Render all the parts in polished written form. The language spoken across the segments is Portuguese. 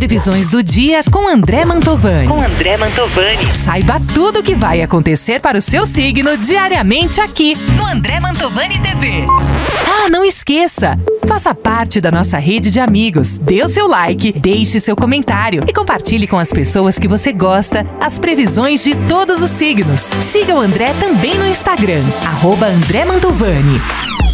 previsões do dia com André Mantovani. Saiba tudo o que vai acontecer para o seu signo diariamente aqui no André Mantovani TV. Ah, não esqueça! Faça parte da nossa rede de amigos. Dê o seu like, deixe seu comentário e compartilhe com as pessoas que você gosta as previsões de todos os signos. Siga o André também no Instagram, @André Mantovani.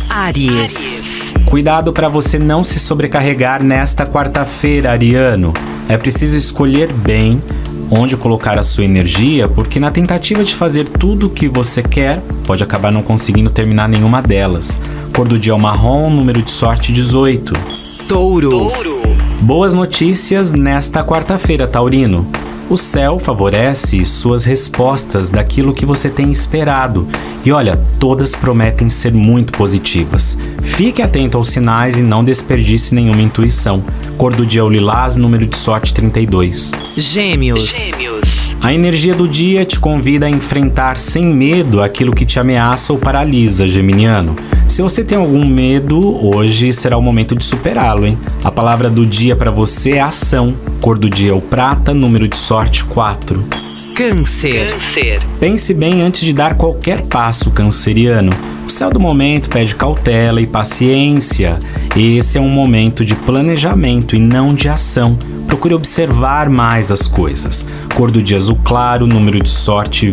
Áries. Cuidado para você não se sobrecarregar nesta quarta-feira, ariano. É preciso escolher bem onde colocar a sua energia, porque na tentativa de fazer tudo o que você quer, pode acabar não conseguindo terminar nenhuma delas. Cor do dia é o marrom, número de sorte 18. Touro. Boas notícias nesta quarta-feira, taurino. O céu favorece suas respostas daquilo que você tem esperado. E olha, todas prometem ser muito positivas. Fique atento aos sinais e não desperdice nenhuma intuição. Cor do dia é o lilás, número de sorte 32. Gêmeos. A energia do dia te convida a enfrentar sem medo aquilo que te ameaça ou paralisa, geminiano. Se você tem algum medo, hoje será o momento de superá-lo, hein? A palavra do dia para você é ação. Cor do dia é o prata, número de sorte 4. Câncer. Pense bem antes de dar qualquer passo, canceriano. O céu do momento pede cautela e paciência. Esse é um momento de planejamento e não de ação. Procure observar mais as coisas. Cor do dia azul claro, número de sorte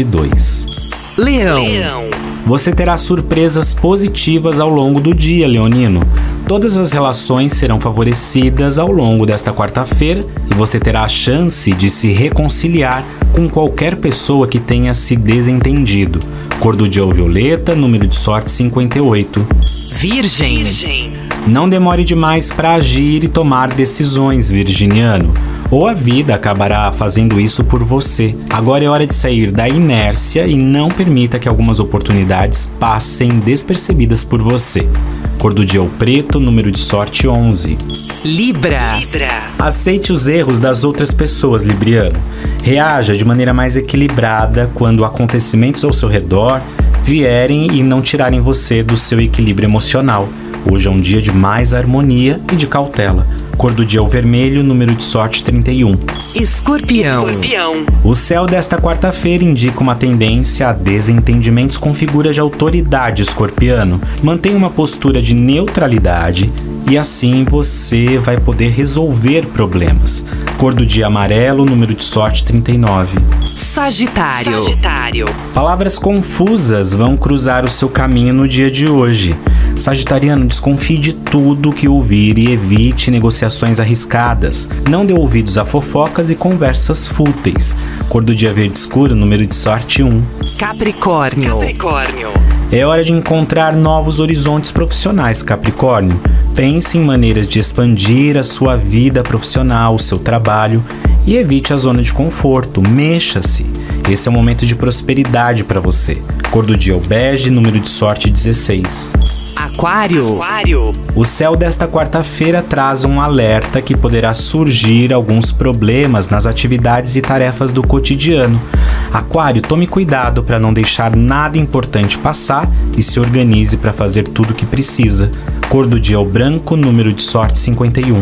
22. Leão. Você terá surpresas positivas ao longo do dia, leonino. Todas as relações serão favorecidas ao longo desta quarta-feira e você terá a chance de se reconciliar com qualquer pessoa que tenha se desentendido. Cor do dia é o violeta, número de sorte 58. Virgem. Não demore demais para agir e tomar decisões, virginiano. Ou a vida acabará fazendo isso por você. Agora é hora de sair da inércia e não permita que algumas oportunidades passem despercebidas por você. Cor do dia é o preto, número de sorte 11. Libra. Aceite os erros das outras pessoas, libriano. Reaja de maneira mais equilibrada quando acontecimentos ao seu redor vierem e não tirarem você do seu equilíbrio emocional. Hoje é um dia de mais harmonia e de cautela. Cor do dia é o vermelho, número de sorte 31. Escorpião. O céu desta quarta-feira indica uma tendência a desentendimentos com figuras de autoridade, escorpiano. Mantenha uma postura de neutralidade e assim você vai poder resolver problemas. Cor do dia amarelo, número de sorte 39. Sagitário. Palavras confusas vão cruzar o seu caminho no dia de hoje. Sagitariano, desconfie de tudo que ouvir e evite negociações arriscadas. Não dê ouvidos a fofocas e conversas fúteis. Cor do dia verde escuro, número de sorte 1. Capricórnio. É hora de encontrar novos horizontes profissionais, Capricórnio. Pense em maneiras de expandir a sua vida profissional, o seu trabalho e evite a zona de conforto. Mexa-se. Esse é um momento de prosperidade para você. Cor do dia é o bege, número de sorte 16. Aquário. O céu desta quarta-feira traz um alerta que poderá surgir alguns problemas nas atividades e tarefas do cotidiano. Aquário, tome cuidado para não deixar nada importante passar e se organize para fazer tudo o que precisa. Cor do dia é o branco, número de sorte 51.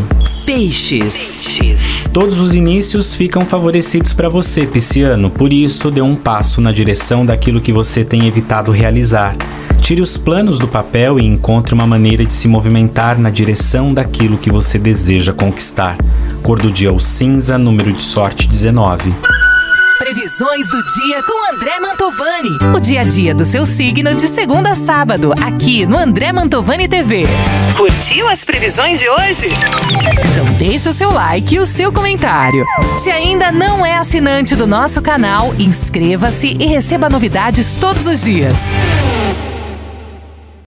Peixes. Todos os inícios ficam favorecidos para você, pisciano, por isso dê um passo na direção daquilo que você tem evitado realizar. Tire os planos do papel e encontre uma maneira de se movimentar na direção daquilo que você deseja conquistar. Cor do dia é o cinza, número de sorte 19. Previsões do dia com André Mantovani. O dia a dia do seu signo de segunda a sábado, aqui no André Mantovani TV. Curtiu as previsões de hoje? Então deixe o seu like e o seu comentário. Se ainda não é assinante do nosso canal, inscreva-se e receba novidades todos os dias.